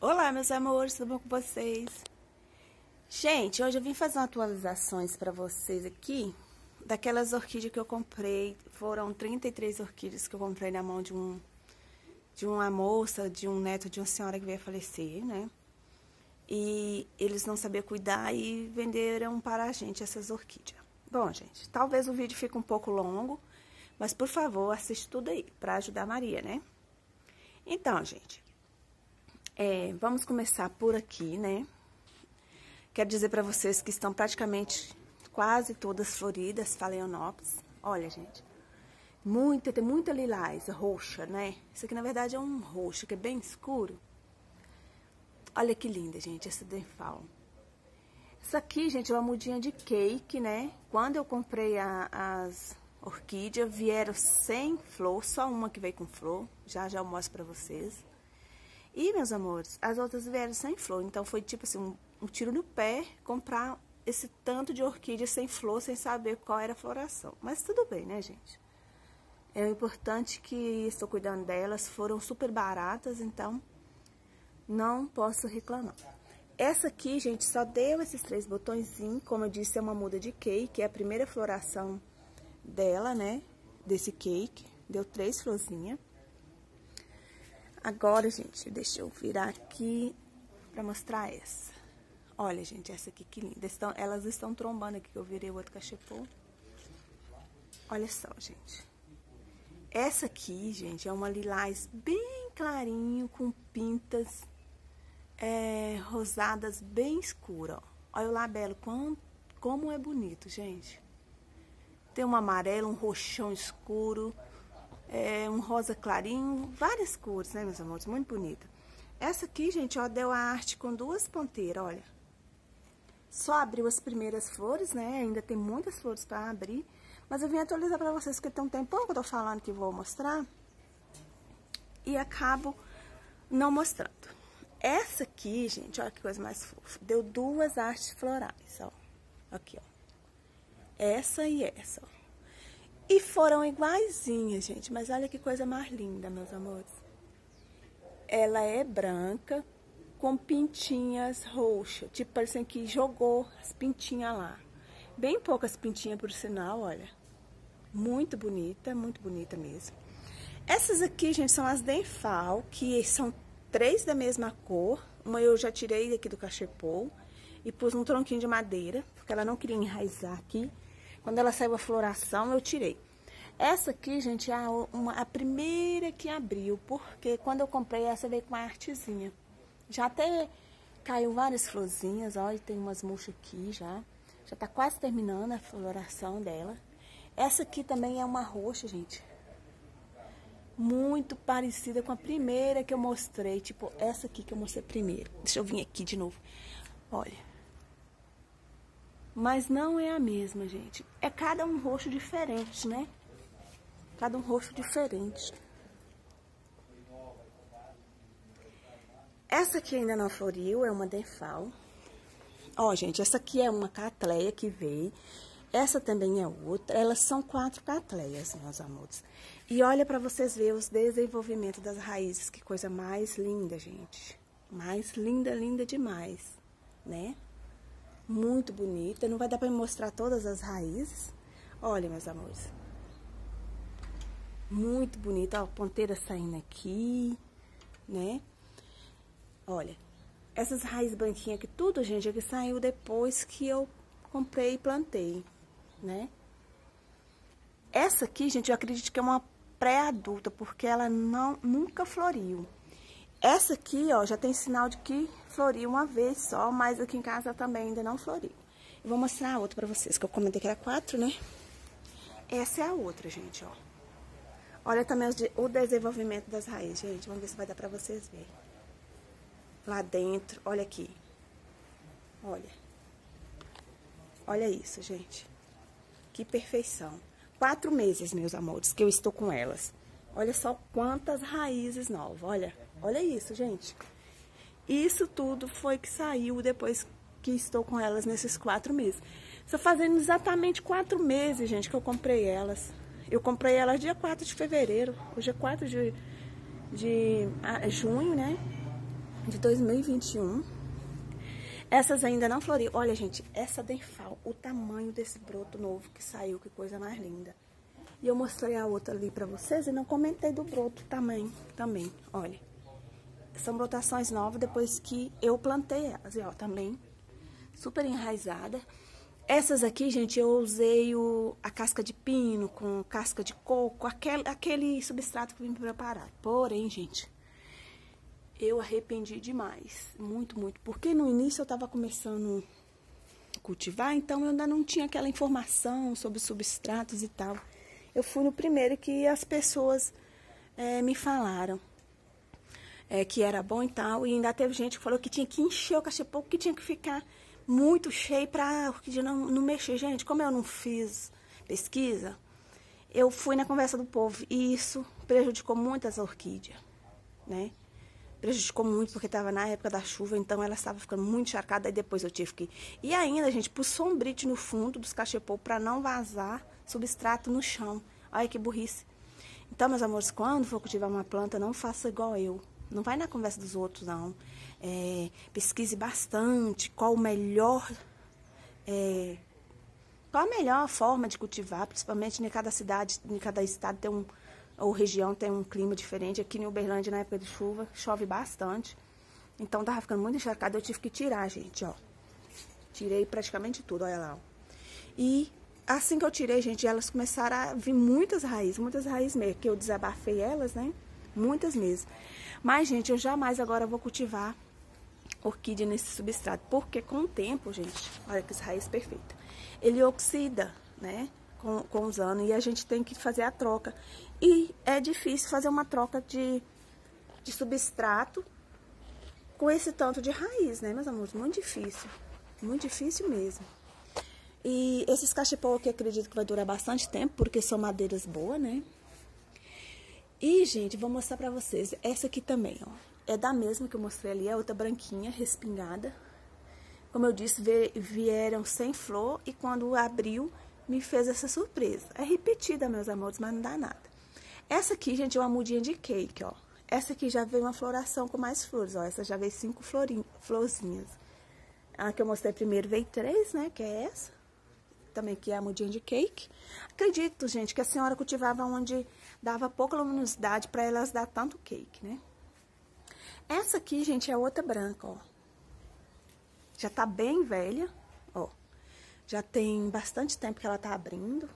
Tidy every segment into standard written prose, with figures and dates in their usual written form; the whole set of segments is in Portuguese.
Olá, meus amores, tudo bom com vocês? Gente, hoje eu vim fazer atualizações pra vocês aqui daquelas orquídeas que eu comprei. Foram 33 orquídeas que eu comprei na mão de uma moça, de um neto de uma senhora que veio a falecer, né? E eles não sabiam cuidar e venderam para a gente essas orquídeas. Bom, gente, talvez o vídeo fique um pouco longo, mas por favor, assiste tudo aí, pra ajudar a Maria, né? Então, gente, vamos começar por aqui, né? Quero dizer pra vocês que estão praticamente quase todas floridas, Phalaenopsis. Olha, gente, tem muita lilás, roxa, né? Isso aqui, na verdade, é um roxo, que é bem escuro. Olha que linda, gente, essa Denfal. Essa aqui, gente, é uma mudinha de cake, né? Quando eu comprei as orquídeas, vieram sem flor, só uma que veio com flor. Já eu mostro pra vocês. E, meus amores, as outras vieram sem flor. Então, foi tipo assim, um tiro no pé comprar esse tanto de orquídea sem flor, sem saber qual era a floração. Mas tudo bem, né, gente? É importante que estou cuidando delas, foram super baratas, então não posso reclamar. Essa aqui, gente, só deu esses 3 botõezinhos. Como eu disse, é uma muda de cake, é a primeira floração dela, né? Desse cake. Deu 3 florzinhas. Agora, gente, deixa eu virar aqui pra mostrar essa. Olha, gente, essa aqui que linda. Elas estão trombando aqui, que eu virei o outro cachepô. Olha só, gente. Essa aqui, gente, é uma lilás bem clarinho, com pintas rosadas bem escuras, ó. Olha o labelo, como é bonito, gente. Tem um amarelo, um roxão escuro, um rosa clarinho, várias cores, né, meus amores? Muito bonita. Essa aqui, gente, ó, deu a arte com 2 ponteiras, olha. Só abriu as primeiras flores, né? Ainda tem muitas flores pra abrir. Mas eu vim atualizar pra vocês, porque tem um tempão que eu tô falando que vou mostrar. E acabo não mostrando. Essa aqui, gente, olha que coisa mais fofa. Deu 2 artes florais, ó. Aqui, ó. Essa e essa, ó. E foram iguaizinhas, gente. Mas olha que coisa mais linda, meus amores. Ela é branca, com pintinhas roxas. Tipo, parecendo que jogou as pintinhas lá. Bem poucas pintinhas, por sinal, olha. Muito bonita mesmo. Essas aqui, gente, são as Denfal, que são 3 da mesma cor. Uma eu já tirei daqui do cachepô e pus um tronquinho de madeira, porque ela não queria enraizar aqui. Quando ela saiu a floração, eu tirei. Essa aqui, gente, é a primeira que abriu, porque quando eu comprei, essa veio com uma artezinha. Já até caiu várias florzinhas, ó, e tem umas murchas aqui já. Já tá quase terminando a floração dela. Essa aqui também é uma roxa, gente. Muito parecida com a primeira que eu mostrei. Tipo, essa aqui que eu mostrei primeiro. Deixa eu vir aqui de novo. Olha. Mas não é a mesma, gente. É cada um roxo diferente, né? Cada um roxo diferente. Essa aqui ainda não floriu, é uma Denfal. Ó, gente, essa aqui é uma catleia que veio. Essa também é outra. Elas são 4 catleias, meus amores. E olha pra vocês verem os desenvolvimentos das raízes. Que coisa mais linda, gente. Mais linda, linda demais, né? Muito bonita. Não vai dar pra mostrar todas as raízes. Olha, meus amores. Muito bonita. Ó, ponteira saindo aqui, né? Olha. Essas raízes branquinhas aqui, tudo, gente, é que saiu depois que eu comprei e plantei, né? Essa aqui, gente, eu acredito que é uma pré-adulta, porque ela nunca floriu. Essa aqui, ó, já tem sinal de que floriu uma vez só, mas aqui em casa também ainda não floriu. Eu vou mostrar a outra pra vocês, que eu comentei que era 4, né? Essa é a outra, gente, ó. Olha também o desenvolvimento das raízes, gente. Vamos ver se vai dar pra vocês verem. Lá dentro, olha aqui. Olha. Olha isso, gente. Que perfeição. 4 meses, meus amores, que eu estou com elas. Olha só quantas raízes novas. Olha isso, gente. Isso tudo foi que saiu depois que estou com elas nesses 4 meses. Estou fazendo exatamente 4 meses, gente, que eu comprei elas. Eu comprei elas dia 4 de fevereiro. Hoje é 4 de junho, né? de 2021. Essas ainda não floriram. Olha, gente, essa Denfal, o tamanho desse broto novo que saiu, que coisa mais linda. E eu mostrei a outra ali pra vocês e não comentei do broto também, olha. São brotações novas depois que eu plantei elas, e ó, também super enraizada. Essas aqui, gente, eu usei a casca de pino com casca de coco, aquele substrato que eu vim preparar. Porém, gente, eu arrependi demais, muito, muito. Porque no início eu tava começando a cultivar, então eu ainda não tinha aquela informação sobre substratos e tal. Eu fui no primeiro que as pessoas me falaram que era bom e tal. E ainda teve gente que falou que tinha que encher o cachepô, que tinha que ficar muito cheio pra orquídea não mexer. Gente, como eu não fiz pesquisa, eu fui na conversa do povo. E isso prejudicou muito as orquídeas, né? Prejudicou muito porque estava na época da chuva, então ela estava ficando muito encharcada. Aí depois eu tive que... E ainda, gente, pus sombrite no fundo dos cachepô para não vazar substrato no chão. Olha que burrice. Então, meus amores, quando for cultivar uma planta, não faça igual eu. Não vai na conversa dos outros, não. Pesquise bastante qual a melhor forma de cultivar, principalmente em cada cidade, em cada estado tem ou região tem um clima diferente. Aqui em Uberlândia, na época de chuva, chove bastante. Então, tava ficando muito encharcada, eu tive que tirar, gente, ó. Tirei praticamente tudo, olha lá, ó. E assim que eu tirei, gente, elas começaram a vir muitas raízes mesmo, que eu desabafei elas, né? Muitas mesmo. Mas, gente, eu jamais agora vou cultivar orquídea nesse substrato, porque com o tempo, gente, olha que raiz perfeita, ele oxida, né? Com os anos, e a gente tem que fazer a troca. E é difícil fazer uma troca de substrato com esse tanto de raiz, né, meus amores? Muito difícil mesmo. E esses cachepô aqui, acredito que vai durar bastante tempo, porque são madeiras boas, né? E, gente, vou mostrar pra vocês, essa aqui também, ó, é da mesma que eu mostrei ali, é outra branquinha, respingada. Como eu disse, vieram sem flor, e quando abriu, me fez essa surpresa. É repetida, meus amores, mas não dá nada. Essa aqui, gente, é uma mudinha de cake, ó. Essa aqui já veio uma floração com mais flores, ó. Essa já veio 5 florzinhas. A que eu mostrei primeiro veio 3, né, que é essa. Também que é a mudinha de cake. Acredito, gente, que a senhora cultivava onde dava pouca luminosidade para elas dar tanto cake, né. Essa aqui, gente, é outra branca, ó. Já tá bem velha, ó. Já tem bastante tempo que ela tá abrindo.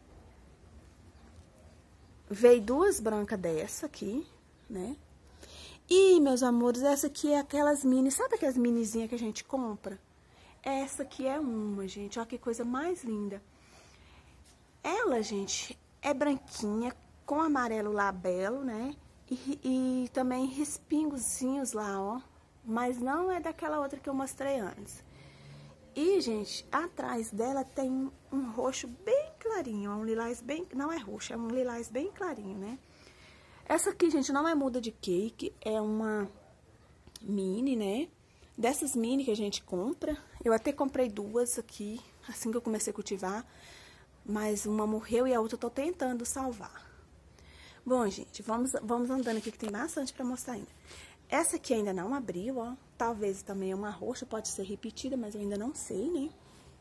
Veio 2 brancas dessa aqui, né? E, meus amores, essa aqui é aquelas mini... Sabe aquelas minizinhas que a gente compra? Essa aqui é uma, gente. Olha que coisa mais linda. Ela, gente, é branquinha, com amarelo labelo, né? E também respingozinhos lá, ó. Mas não é daquela outra que eu mostrei antes. E, gente, atrás dela tem um roxo bem clarinho, um lilás bem... Não é roxo, é um lilás bem clarinho, né? Essa aqui, gente, não é muda de cake, é uma mini, né? Dessas mini que a gente compra. Eu até comprei 2 aqui, assim que eu comecei a cultivar. Mas uma morreu e a outra eu tô tentando salvar. Bom, gente, vamos andando aqui que tem bastante pra mostrar ainda. Essa aqui ainda não abriu, ó. Talvez também é uma roxa, pode ser repetida, mas eu ainda não sei, né?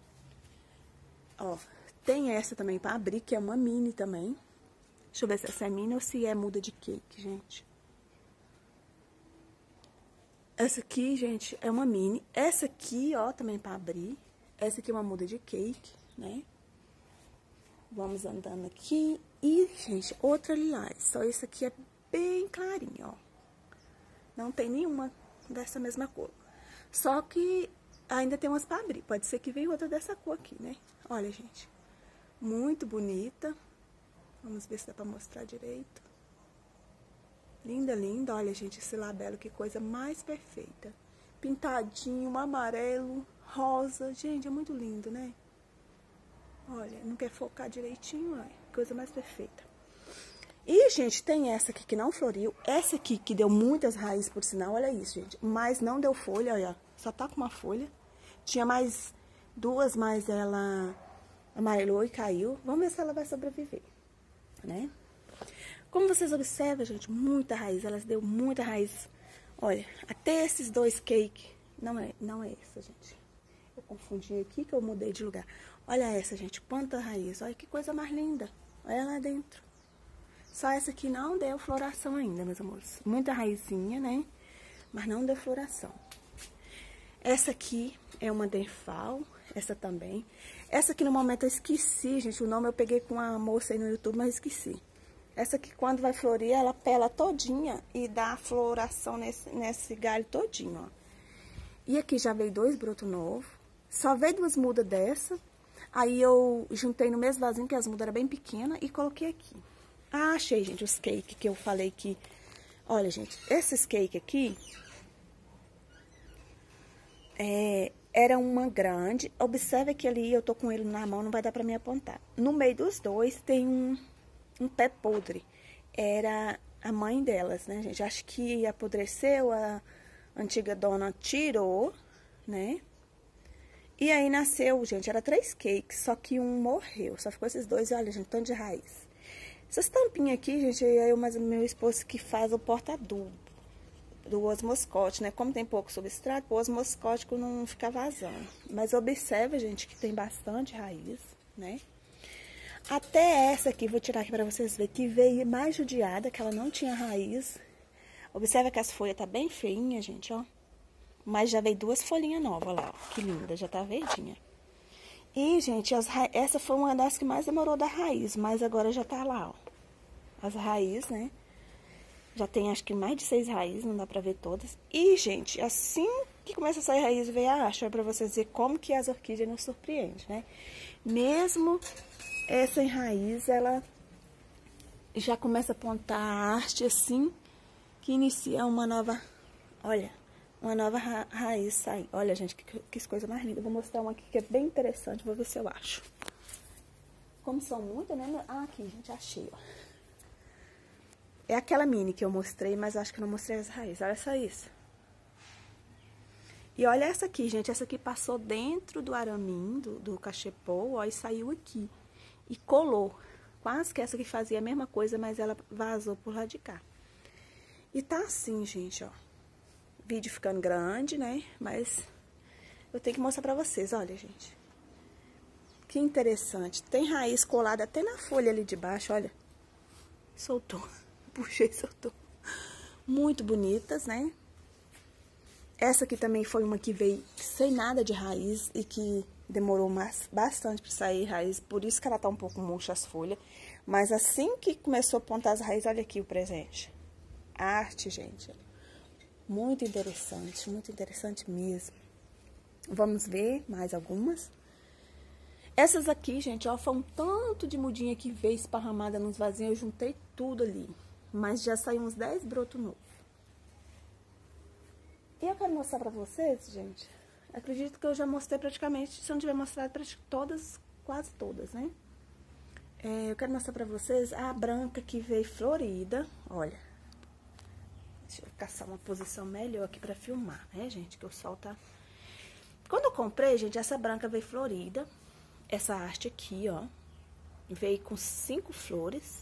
Ó, tem essa também pra abrir, que é uma mini também. Deixa eu ver se essa é mini ou se é muda de cake, gente. Essa aqui, gente, é uma mini. Essa aqui, ó, também pra abrir. Essa aqui é uma muda de cake, né? Vamos andando aqui. E, gente, outra lilás. Só esse aqui é bem clarinho, ó. Não tem nenhuma dessa mesma cor. Só que ainda tem umas pra abrir. Pode ser que venha outra dessa cor aqui, né? Olha, gente. Muito bonita. Vamos ver se dá pra mostrar direito. Linda, linda. Olha, gente, esse labelo, que coisa mais perfeita. Pintadinho, amarelo, rosa. Gente, é muito lindo, né? Olha, não quer focar direitinho, olha. Coisa mais perfeita. E, gente, tem essa aqui que não floriu. Essa aqui que deu muitas raízes, por sinal, olha isso, gente. Mas não deu folha, olha. Só tá com uma folha. Tinha mais 2, mas ela amarelou e caiu. Vamos ver se ela vai sobreviver, né? Como vocês observam, gente, muita raiz. Elas deu muita raiz Olha, até esses dois cake, não é essa, gente. Eu confundi aqui que eu mudei de lugar. Olha essa, gente, quanta raiz. Olha que coisa mais linda. Olha lá dentro. Só essa aqui não deu floração ainda, meus amores. Muita raizinha, né? Mas não deu floração. Essa aqui é uma Denfal, essa também. Essa aqui no momento eu esqueci, gente, o nome eu peguei com a moça aí no YouTube, mas esqueci. Essa aqui quando vai florir, ela pela todinha e dá floração nesse galho todinho, ó. E aqui já veio 2 brotos novos, só veio 2 mudas dessa. Aí eu juntei no mesmo vasinho, que as mudas eram bem pequenas, e coloquei aqui. Ah, achei, gente, os cake que eu falei que... Olha, gente, esses cake aqui... era uma grande. Observe que ali eu tô com ele na mão, não vai dar pra me apontar. No meio dos dois tem um pé podre. Era a mãe delas, né, gente? Acho que apodreceu, a antiga dona tirou, né? E aí nasceu, gente, era 3 cakes, só que um morreu. Só ficou esses dois, olha, gente, tanto de raiz. Essas tampinhas aqui, gente, eu, mas o meu esposo que faz o porta-adubo do osmoscótico, né? Como tem pouco substrato, o osmoscótico não fica vazando. Mas observa, gente, que tem bastante raiz, né? Até essa aqui, vou tirar aqui pra vocês verem, que veio mais judiada, que ela não tinha raiz. Observa que as folhas tá bem feinhas, gente, ó. Mas já veio 2 folhinhas novas lá, ó. Que linda, já tá verdinha. E, gente, essa foi uma das que mais demorou da raiz, mas agora já tá lá, ó. As raízes, né? Já tem, acho que mais de 6 raízes, não dá pra ver todas. E, gente, assim que começa a sair raiz, veio a haste, é pra vocês verem como que as orquídeas nos surpreendem, né? Mesmo essa em raiz, ela já começa a apontar a haste assim, que inicia uma nova, olha, uma nova raiz sair. Olha, gente, que coisa mais linda. Vou mostrar uma aqui que é bem interessante, vou ver se eu acho. Como são muitas, né? Ah, aqui, gente, achei, ó. É aquela mini que eu mostrei, mas acho que não mostrei as raízes. Olha só isso. E olha essa aqui, gente. Essa aqui passou dentro do araminho, do cachepô, ó, e saiu aqui. E colou. Quase que essa aqui fazia a mesma coisa, mas ela vazou por lá de cá. E tá assim, gente, ó. Vídeo ficando grande, né? Mas eu tenho que mostrar pra vocês, olha, gente. Que interessante. Tem raiz colada até na folha ali de baixo, olha. Soltou. Puxei e soltou. Muito bonitas, né? Essa aqui também foi uma que veio sem nada de raiz e que demorou bastante para sair raiz. Por isso que ela tá um pouco murcha as folhas. Mas assim que começou a apontar as raízes, olha aqui o presente. Arte, gente. Muito interessante mesmo. Vamos ver mais algumas. Essas aqui, gente, ó, foi um tanto de mudinha que veio esparramada nos vasinhos. Eu juntei tudo ali. Mas já saiu uns 10 brotos novos. E eu quero mostrar pra vocês, gente. Acredito que eu já mostrei praticamente, se eu não tiver mostrado todas, quase todas, né? Eu quero mostrar pra vocês a branca que veio florida. Olha. Deixa eu caçar uma posição melhor aqui pra filmar, né, gente? Que o sol tá... Quando eu comprei, gente, essa branca veio florida. Essa haste aqui, ó. Veio com 5 flores.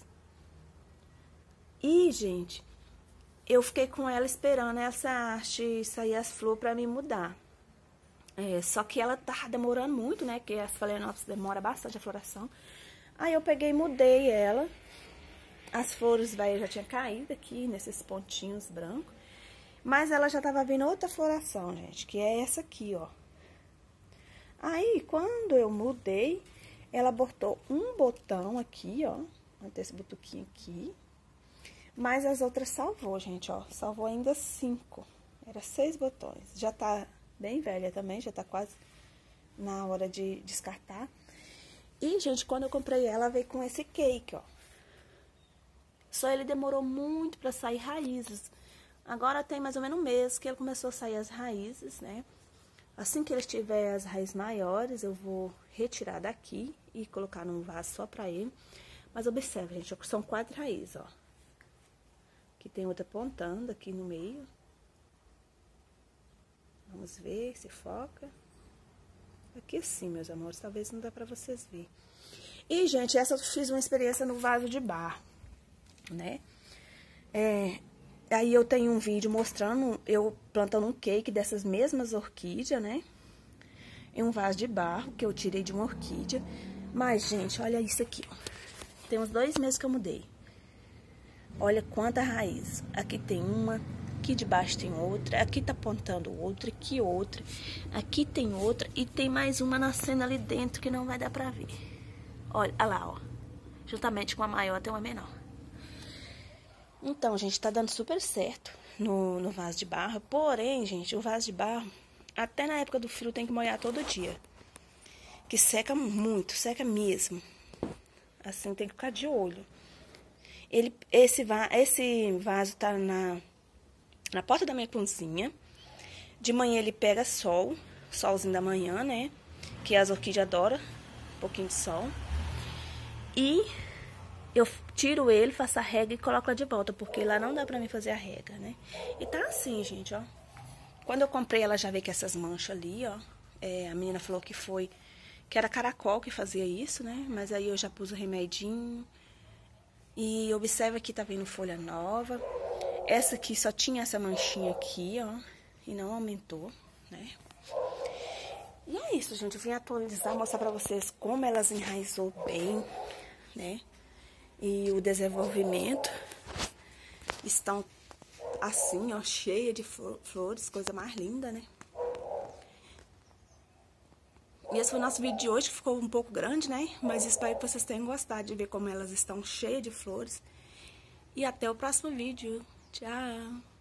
E, gente, eu fiquei com ela esperando essa haste sair as flores pra me mudar. Só que ela tá demorando muito, né? Porque as phalaenopsis demora bastante a floração. Aí eu peguei e mudei ela. As flores, velho, já tinha caído aqui nesses pontinhos brancos. Mas ela já tava vindo outra floração, gente, que é essa aqui, ó. Aí, quando eu mudei, ela botou um botão aqui, ó. Esse butuquinho aqui. Mas as outras salvou, gente, ó. Salvou ainda 5. Era 6 botões. Já tá bem velha também, já tá quase na hora de descartar. E, gente, quando eu comprei ela, veio com esse cake, ó. Só ele demorou muito pra sair raízes. Agora tem mais ou menos um mês que ele começou a sair as raízes, né? Assim que ele tiver as raízes maiores, eu vou retirar daqui e colocar num vaso só pra ele. Mas observe, gente, são 4 raízes, ó. Aqui tem outra apontando aqui no meio. Vamos ver se foca. Aqui sim, meus amores, talvez não dá pra vocês verem. E, gente, essa eu fiz uma experiência no vaso de barro, né? Aí eu tenho um vídeo mostrando eu plantando um cake dessas mesmas orquídeas, né? Em um vaso de barro que eu tirei de uma orquídea. Mas, gente, olha isso aqui, ó. Tem uns 2 meses que eu mudei. Olha quanta raiz. Aqui tem uma, aqui debaixo tem outra, aqui tá apontando outra, aqui tem outra e tem mais uma nascendo ali dentro que não vai dar pra ver. Olha lá, ó. Juntamente com a maior tem uma menor. Então, gente, tá dando super certo no vaso de barro. Porém, gente, o vaso de barro, até na época do frio, tem que molhar todo dia. Que seca muito, seca mesmo. Assim, tem que ficar de olho. Esse vaso tá na porta da minha cozinha. De manhã ele pega solzinho da manhã, né? Que as orquídeas adoram, um pouquinho de sol. E eu tiro ele, faço a rega e coloco lá de volta, porque lá não dá pra mim fazer a rega, né? E tá assim, gente, ó. Quando eu comprei, ela já veio com essas manchas ali, ó. A menina falou que era caracol que fazia isso, né? Mas aí eu já pus o remedinho. E observa que tá vindo folha nova. Essa aqui só tinha essa manchinha aqui, ó. E não aumentou, né? E é isso, gente. Eu vim atualizar, mostrar pra vocês como elas enraizou bem, né? E o desenvolvimento estão assim, ó, cheia de flores, coisa mais linda, né? E esse foi o nosso vídeo de hoje, que ficou um pouco grande, né? Mas espero que vocês tenham gostado de ver como elas estão cheias de flores. E até o próximo vídeo. Tchau!